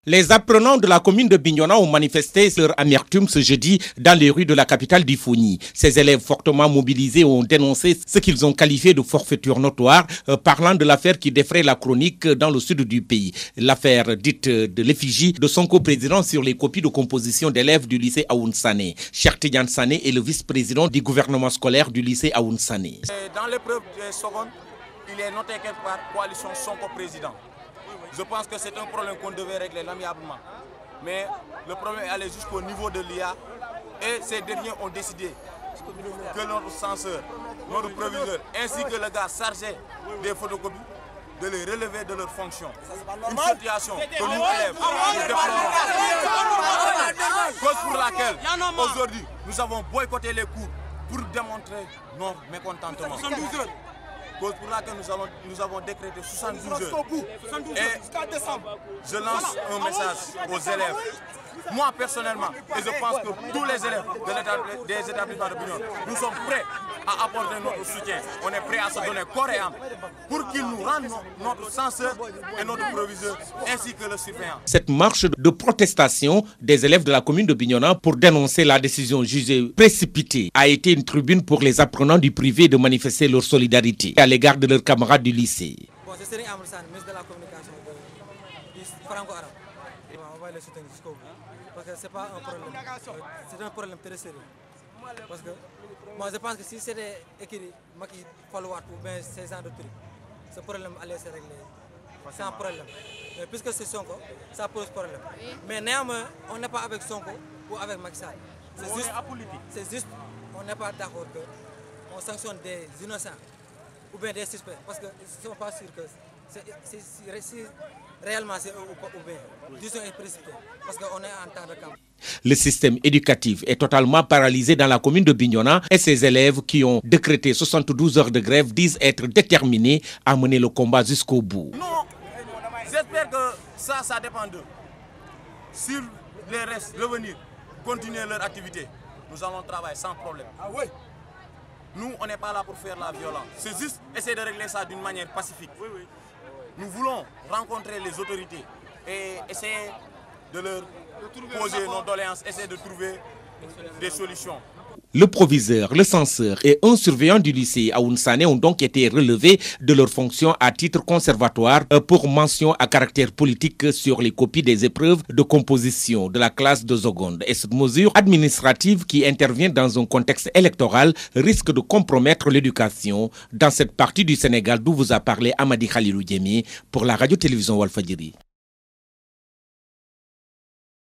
Les apprenants de la commune de Bignona ont manifesté leur amertume ce jeudi dans les rues de la capitale d'Ifoni. Ces élèves fortement mobilisés ont dénoncé ce qu'ils ont qualifié de forfaiture notoire, parlant de l'affaire qui défraie la chronique dans le sud du pays. L'affaire dite de l'effigie de son coprésident sur les copies de composition d'élèves du lycée Aoun Sané. Cheikh Tidiane Sané est le vice-président du gouvernement scolaire du lycée Aoun Sané. Dans l'épreuve des secondes, il est noté quelque part coalition Sonko président. Je pense que c'est un problème qu'on devait régler l'amiablement. Mais le problème est allé jusqu'au niveau de l'IA et ces derniers ont décidé que notre censeur, notre proviseur, ainsi que le gars chargé des photocopies, de les relever de leurs fonctions. Une situation que nous élèves, nous déplorons. Cause pour laquelle, aujourd'hui, nous avons boycotté les cours pour démontrer notre mécontentement. Cause pour laquelle nous avons décrété 72 heures. Et je lance un message aux élèves. Moi personnellement, et je pense que tous les élèves des établissements de Bignona, nous sommes prêts à apporter notre soutien. On est prêts à se donner corps et âme pour qu'ils nous rendent notre censeur et notre proviseur ainsi que le suppléant. Cette marche de protestation des élèves de la commune de Bignona pour dénoncer la décision jugée précipitée a été une tribune pour les apprenants du privé de manifester leur solidarité à l'égard de leurs camarades du lycée. Bon, c'est Serigne Amadou Sane, ministre de la communication du franco-arabe. On va le soutenir jusqu'au bout. Parce que ce n'est pas un problème, c'est un problème très sérieux. Parce que moi je pense que si c'était écrit Macky Fallouat ou bien ces gens de trucs, ce problème allait se régler sans problème. Mais puisque c'est Sonko, ça pose problème. Mais néanmoins, on n'est pas avec Sonko ou avec Macky Sall. C'est juste, on n'est pas d'accord qu'on sanctionne des innocents ou bien des suspects. Parce que ils ne sont pas sûrs que si réellement c'est ou bien disons est précipité. Parce qu'on est en temps de campagne. Le système éducatif est totalement paralysé dans la commune de Bignona et ses élèves qui ont décrété 72 heures de grève disent être déterminés à mener le combat jusqu'au bout. Non, j'espère que ça dépend d'eux. S'ils les restent revenir, continuer leur activité, nous allons travailler sans problème. Ah oui. Nous, on n'est pas là pour faire la violence. C'est juste essayer de régler ça d'une manière pacifique. Oui, oui. Nous voulons rencontrer les autorités et essayer de leur poser nos doléances, essayer de trouver des solutions. Le proviseur, le censeur et un surveillant du lycée Aoun Sané ont donc été relevés de leurs fonctions à titre conservatoire pour mention à caractère politique sur les copies des épreuves de composition de la classe de seconde. Et cette mesure administrative qui intervient dans un contexte électoral risque de compromettre l'éducation dans cette partie du Sénégal d'où vous a parlé Amadi Khalilou Diémé pour la radio-télévision Walfadjri.